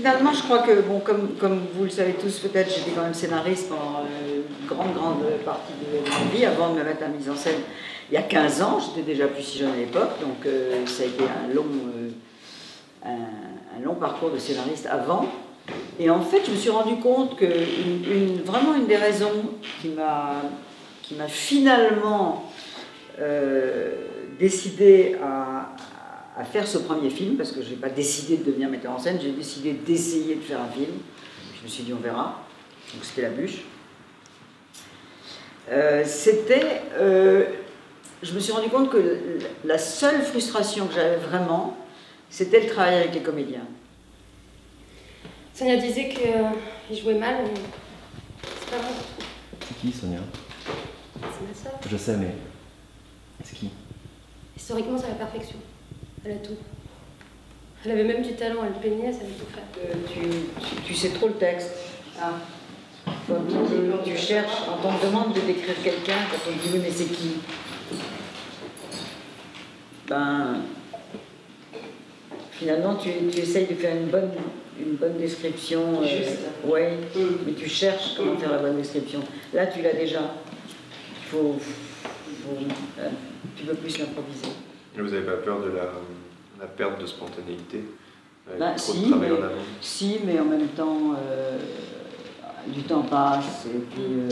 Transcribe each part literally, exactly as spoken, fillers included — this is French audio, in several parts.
finalement, je crois que, bon, comme, comme vous le savez tous peut-être, j'étais quand même scénariste pendant euh, une grande, grande partie de ma vie, avant de me mettre à la mise en scène il y a quinze ans. J'étais déjà plus si jeune à l'époque, donc euh, ça a été un long, euh, un, un long parcours de scénariste avant. Et en fait, je me suis rendu compte que une, une, vraiment une des raisons qui m'a qui m'a finalement euh, décidé à, à faire ce premier film, parce que je n'ai pas décidé de devenir metteur en scène, j'ai décidé d'essayer de faire un film. Je me suis dit, on verra. Donc c'était La Bûche. Euh, c'était... Euh, je me suis rendu compte que la seule frustration que j'avais vraiment, c'était le travail avec les comédiens. Sonia disait qu'il euh, jouait mal, mais c'est pas vrai. C'est qui, Sonia? C'est ma soeur. Je sais, mais c'est qui? Historiquement, c'est la perfection. Elle a tout. Elle avait même du talent, elle peignait, elle savait tout faire. Euh, tu, tu, tu sais trop le texte. Ah. Quand tu, tu cherches, quand on te demande de décrire quelqu'un, quand on te dit oui, mais c'est qui? Ben, finalement, tu, tu essayes de faire une bonne, une bonne description. Euh, oui, mmh. Mais tu cherches comment faire la bonne description. Là, tu l'as déjà. Il faut, faut euh, tu peux plus l'improviser. Vous n'avez pas peur de la, la perte de spontanéité avec ben, trop si, de travail mais, en amont? Si, mais en même temps, euh, du temps passe, et puis, euh,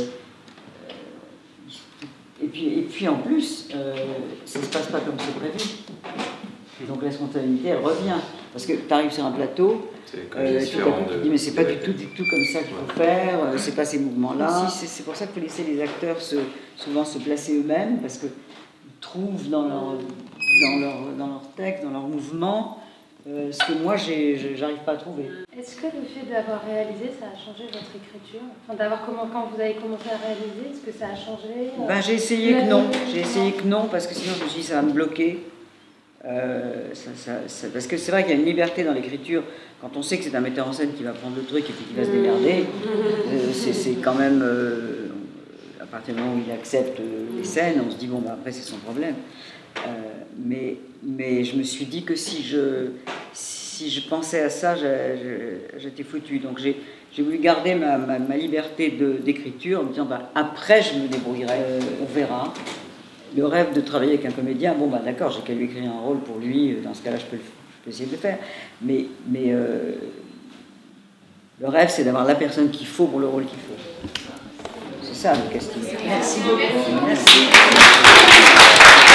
et puis, et puis en plus, euh, ça ne se passe pas comme c'est prévu. Donc la spontanéité, elle revient. Parce que tu arrives sur un plateau, euh, tout à coup, tu te dis, mais c'est pas du tout, du tout comme ça qu'il faut faire, euh, c'est pas ces mouvements-là. Si, c'est pour ça qu'il faut laisser les acteurs se, souvent se placer eux-mêmes, parce qu'ils trouvent dans leur, dans, leur, dans leur texte, dans leur mouvement, euh, ce que moi, j'arrive pas à trouver. Est-ce que le fait d'avoir réalisé, ça a changé votre écriture? Enfin, d'avoir comment, quand vous avez commencé à réaliser, est-ce que ça a changé? Ben, j'ai essayé que non. J'ai essayé que non, parce que sinon, je me suis dit, ça va me bloquer. Euh, ça, ça, ça, parce que c'est vrai qu'il y a une liberté dans l'écriture. Quand on sait que c'est un metteur en scène qui va prendre le truc et puis qui va se démerder, euh, c'est quand même... Euh, à partir du moment où il accepte les scènes, on se dit, bon, ben, après, c'est son problème. Euh, mais, mais je me suis dit que si je, si je pensais à ça, j'étais foutue. Donc j'ai voulu garder ma, ma, ma liberté d'écriture en me disant, bah, après je me débrouillerai, euh, on verra. Le rêve de travailler avec un comédien, bon bah d'accord, j'ai qu'à lui écrire un rôle pour lui, dans ce cas-là je peux, je peux essayer de le faire. Mais, mais euh, le rêve c'est d'avoir la personne qu'il faut pour le rôle qu'il faut. C'est ça le casting. Merci beaucoup. Merci.